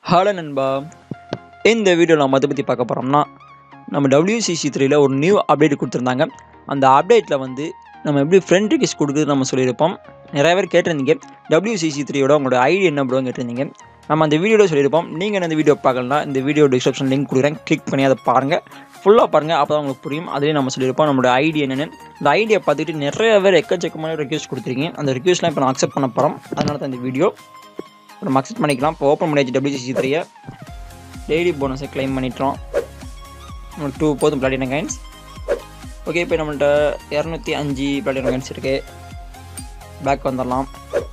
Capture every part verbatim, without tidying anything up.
Hello நண்பா, இந்த வீடியோவில் நம்ம அதை பற்றி பார்க்க போகிறோம்னா நம்ம W C C three ஒரு நியூ அப்டேட் கொடுத்துருந்தாங்க. அந்த அப்டேட்டில் வந்து நம்ம எப்படி ஃப்ரெண்ட் ரிக்வெஸ்ட் கொடுக்குறது நம்ம சொல்லியிருப்போம். நிறைய பேர் கேட்டிருந்தீங்க W C C three உங்களோட ஐடி என்ன ப்ரோன்னு கேட்டிருந்தீங்க. நம்ம அந்த வீடியோவில் சொல்லியிருப்போம். நீங்கள் இந்த வீடியோ பார்க்கலாம், இந்த வீடியோ டிஸ்கிரிப்ஷன் லிங்க் கொடுக்குறேன், கிளிக் பண்ணி அதை பாருங்கள், ஃபுல்லாக பாருங்கள், அப்போ தான் உங்களுக்கு புரியும். அதிலே நம்ம சொல்லியிருப்போம் நம்மளோட ஐடி என்னென்னு. இந்த ஐடியை பார்த்துட்டு நிறைய பேர் எக்கச்சக்கமான ரிக்வெஸ்ட் கொடுத்துருக்கீங்க. அந்த ரிக்வெஸ்ட்லாம் இப்போ நான் அக்செப்ட் பண்ண போகிறோம். அதனால தான் இந்த வீடியோ நம்ம அக்செப்ட் பண்ணிக்கலாம். இப்போ ஓப்பன் பண்ணியாச்சு W C C three daily போனஸை கிளைம் பண்ணிட்டோம். டூ போதும் பிளாட்டினம் காயின்ஸ். ஓகே, இப்போ நம்மள்கிட்ட இரநூத்தி அஞ்சு பிளாட்டினம் காயின்ஸ் இருக்குது. பேக் வந்துடலாம்.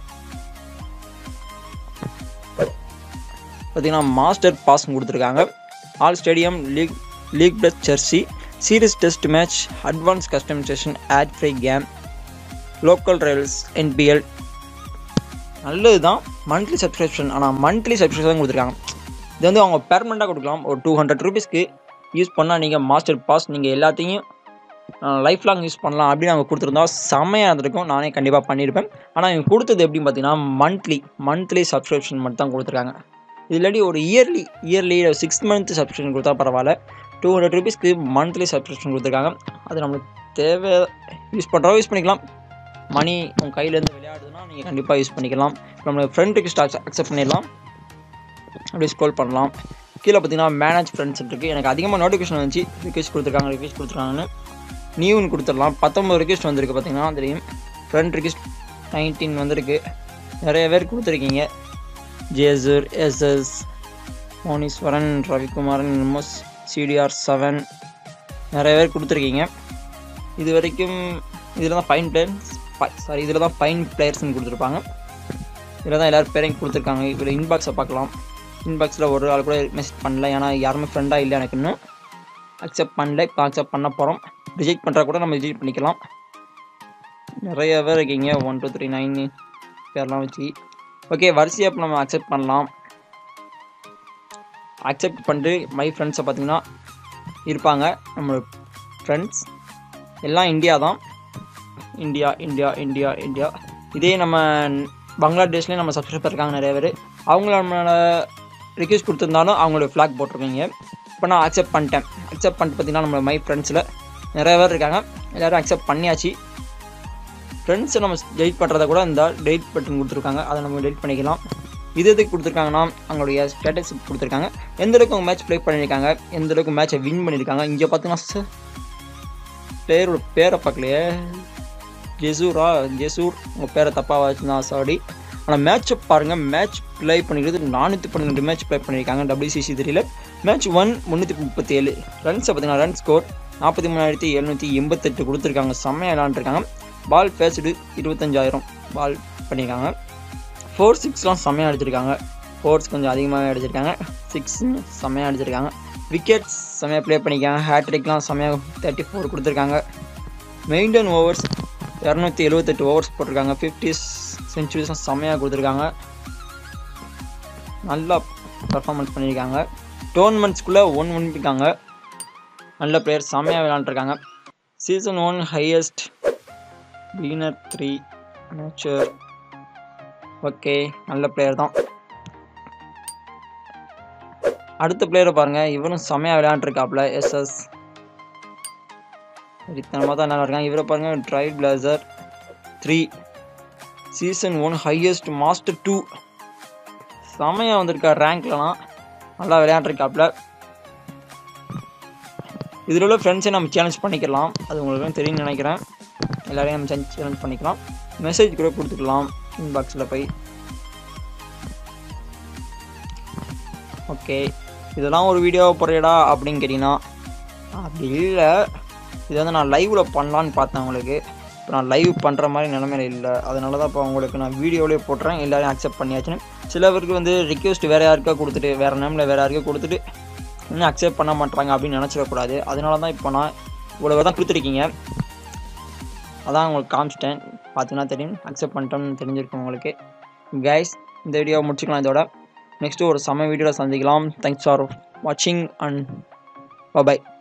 பார்த்தீங்கன்னா மாஸ்டர் பாஸ் கொடுத்துருக்காங்க. All stadium league league plus jersey series test match advance customisation ad free game local rails N P L. நல்லது தான் மந்த்லி சப்ஸ்கிரிப்ஷன். ஆனால் மந்த்லி சப்ஸ்கிரிப்ஷன் கொடுத்துருக்காங்க. இது வந்து அவங்க பெர்மனெண்ட்டாக கொடுக்கலாம். ஒரு டூ ஹண்ட்ரட் ருபீஸ்க்கு யூஸ் பண்ணால் நீங்கள் மாஸ்டர் பாஸ் நீங்கள் எல்லாத்தையும் லைஃப் லாங் யூஸ் பண்ணலாம் அப்படின்னு அவங்க கொடுத்துருந்தா செம்மையாக இருந்திருக்கும். நானே கண்டிப்பாக பண்ணியிருப்பேன். ஆனால் இவங்க கொடுத்தது எப்படின்னு பார்த்தீங்கன்னா மந்த்லி மந்த்லி சப்ஸ்கிரிப்ஷன் மட்டும் தான் கொடுத்துருக்காங்க. இது இல்லாட்டி ஒரு yearly yearly six month subscription கொடுத்தா பரவாயில்ல. டூ ஹண்ட்ரட் ருபீஸ்க்கு மந்த்லி சப்ஸ்கிரிப்ஷன் கொடுத்துருக்காங்க. அது நம்மளுக்கு தேவை, யூஸ் பண்ணுறோம் யூஸ் பண்ணிக்கலாம். மணி உங்கள் கையிலேருந்து விளையாடுதுன்னா நீங்கள் கண்டிப்பாக யூஸ் பண்ணிக்கலாம். நம்ம ஃப்ரெண்ட் ரிக்வெஸ்ட் அக்செப்ட் பண்ணிடலாம். அப்படியே ஸ்க்ரோல் பண்ணலாம். கீழே பார்த்தீங்கன்னா மேனேஜ் ஃப்ரெண்ட்ஸ் இருக்குது. எனக்கு அதிகமாக நோட்டிஃபிகேஷன் வந்துச்சு, ரிக்வெஸ்ட் கொடுத்துருக்காங்க ரிக்வெஸ்ட் கொடுத்துருக்காங்கன்னு. நியூன்னு கொடுத்துடலாம். பத்தொம்பது ரிக்வெஸ்ட் வந்திருக்கு பார்த்தீங்கன்னா. தெரியும் ஃப்ரெண்ட் ரிக்வெஸ்ட் நைன்டீன் வந்திருக்கு. நிறைய பேர் கொடுத்துருக்கீங்க. ஜேசூர், SS, Moneeswaran, Ravikumaran, MS, CDR seven, நிறைய பேர் கொடுத்துருக்கீங்க. இது வரைக்கும் இதில் தான் ஃபைன் பிளேயர்ஸ் சாரி இதில் தான் ஃபைன் பிளேயர்ஸ்ன்னு கொடுத்துருப்பாங்க. இதில் தான் எல்லோரும் பேரையும் கொடுத்துருக்காங்க. இதில் இன்பாக்ஸை பார்க்கலாம். இன்பாக்ஸில் ஒரு ஆள் கூட மெசேஜ் பண்ணல, ஏன்னா யாருமே ஃப்ரெண்டாக இல்லை எனக்கு இன்னும். அக்செப்ட் பண்ணல, இப்போ அக்செப்ட் பண்ண போகிறோம். ரிஜெக்ட் பண்ணுறா கூட நம்ம ரிஜெக்ட் பண்ணிக்கலாம். நிறைய பேர் இருக்கீங்க, ஒன் டூ த்ரீ நைன் பேர்லாம் வச்சு. ஓகே, வரிசையாக இப்போ நம்ம அக்செப்ட் பண்ணலாம். அக்செப்ட் பண்ணிட்டு மை ஃப்ரெண்ட்ஸை பார்த்திங்கன்னா இருப்பாங்க. நம்மளோட ஃப்ரெண்ட்ஸ் எல்லாம் இந்தியா தான். இந்தியா இந்தியா இந்தியா இந்தியா இதே நம்ம பங்களாதேஷ்லேயும் நம்ம சப்ஸ்கிரைபர் இருக்காங்க நிறைய பேர். அவங்கள நம்மளோட ரிக்வெஸ்ட் கொடுத்துருந்தாலும் அவங்களோட ஃப்ளாக் போட்டிருக்கீங்க. இப்போ நான் அக்செப்ட் பண்ணிட்டேன். அக்செப்ட் பண்ணிட்டு பார்த்தீங்கன்னா நம்மளோட மை ஃப்ரெண்ட்ஸில் நிறைய பேர் இருக்காங்க. எல்லோரும் அக்செப்ட் பண்ணியாச்சு. ஃப்ரெண்ட்ஸை நம்ம டெலிட் பண்ணுறத கூட இந்த டெலிட் பட்டன் கொடுத்துருக்காங்க, அதை நம்ம டெலிட் பண்ணிக்கலாம். இது எதுக்கு கொடுத்துருக்காங்கன்னா அவங்களுடைய ஸ்டேட்டஸ் கொடுத்துருக்காங்க, எந்த அளவுக்கு அவங்க மேட்ச் ப்ளே பண்ணியிருக்காங்க, எந்த அளவுக்கு மேட்சை வின் பண்ணியிருக்காங்க. இங்கே பார்த்தீங்கன்னா சார் பிளேயரோட பேரை பார்க்கலையே, ஜெசூரா ஜெசூர் உங்கள் பேரை தப்பாக வச்சுருந்தா சாரி. ஆனால் மேட்சை பாருங்கள், மேட்ச் ப்ளே பண்ணிக்கிறது நானூற்றி பன்னெண்டு மேட்ச் ப்ளே பண்ணியிருக்காங்க W C C three. Match one முந்நூற்றி முப்பத்தி ஏழு ரன்ஸை பார்த்தீங்கன்னா ரன் ஸ்கோர் நாற்பத்தி மூணாயிரத்தி எழுநூற்றி எண்பத்தெட்டு கொடுத்துருக்காங்க. செம்மையாக விளாண்டுருக்காங்க. பால் ஃபேஸ்டு இருபத்தஞ்சாயிரம் பால் பண்ணியிருக்காங்க. ஃபோர் சிக்ஸ்லாம் செம்மையாக அடிச்சிருக்காங்க. ஃபோர்ஸ் கொஞ்சம் அதிகமாகவே அடிச்சிருக்காங்க. சிக்ஸ் செம்மையாக அடிச்சிருக்காங்க. விக்கெட்ஸ் செம்மையாக ப்ளே பண்ணியிருக்காங்க. ஹேட்ரிக்லாம் செம்மையாக தேர்ட்டி ஃபோர் கொடுத்துருக்காங்க. மெயின்டைன் ஓவர்ஸ் இரநூத்தி எழுபத்தெட்டு ஓவர்ஸ் போட்டிருக்காங்க. ஃபிஃப்டி சென்ச்சுரிஸும் செம்மையாக கொடுத்துருக்காங்க. நல்லா பர்ஃபார்மன்ஸ் பண்ணியிருக்காங்க. டோர்னமெண்ட்ஸ்குள்ளே ஒன் பண்ணியிருக்காங்க. நல்ல பிளேயர், செம்மையாக விளாண்டுருக்காங்க. Season one highest winner three nature. Okay, நல்ல பிளேயர் தான். அடுத்த பிளேயரை பாருங்கள், இவரும் செம்மையாக விளையாண்டுருக்காப்புல. எஸ்எஸ் இத்தனமாக தான் நல்லா இருக்காங்க. இவரை பாருங்கள், trailblazer three season one highest master two செம்மையாக வந்திருக்கா. ரேங்க்லலாம் நல்லா விளையாண்டுருக்காப்புல. இதில் உள்ள ஃப்ரெண்ட்ஸை நம்ம சேலஞ்ச் பண்ணிக்கலாம். அது உங்களுக்கு தெரியும்னு நினைக்கிறேன். எல்லோரையும் நம்ம சேலஞ்ச் பண்ணிக்கலாம். மெசேஜ் கூட கொடுத்துக்கலாம் இன்பாக்ஸில் போய். ஓகே, இதெல்லாம் ஒரு வீடியோ போடுறேடா அப்படின்னு கேட்டிங்கன்னா அப்படி இல்லை. இது வந்து நான் லைவில் பண்ணலான்னு பார்த்தேன் உங்களுக்கு. இப்போ நான் லைவ் பண்ணுற மாதிரி நிலமையில இல்லை. அதனால தான் இப்போ உங்களுக்கு நான் வீடியோவிலே போட்டுறேன். எல்லோரையும் அக்செப்ட் பண்ணியாச்சுன்னு. சில பேருக்கு வந்து ரிக்வெஸ்ட் வேறு யாருக்கா கொடுத்துட்டு வேறு நேமில் வேறு யாருக்கா கொடுத்துட்டு இன்னும் அக்செப்ட் பண்ண மாட்டாங்க அப்படின்னு நினச்சிடக்கூடாது. அதனால தான் இப்போ நான் இவ்வளோ தான் கொடுத்துருக்கீங்க. அதான் உங்களுக்கு காமிச்சிட்டேன். பார்த்தீங்கன்னா தெரியும், அக்செப்ட் பண்ணிட்டோம்னு தெரிஞ்சிருக்கும் உங்களுக்கு. கைஸ், இந்த வீடியோவை முடிச்சுக்கலாம். இதோட நெக்ஸ்ட்டு ஒரு செம்ம வீடியோவில் சந்திக்கலாம். தேங்க்ஸ் ஃபார் வாட்சிங் அண்ட் பாய்.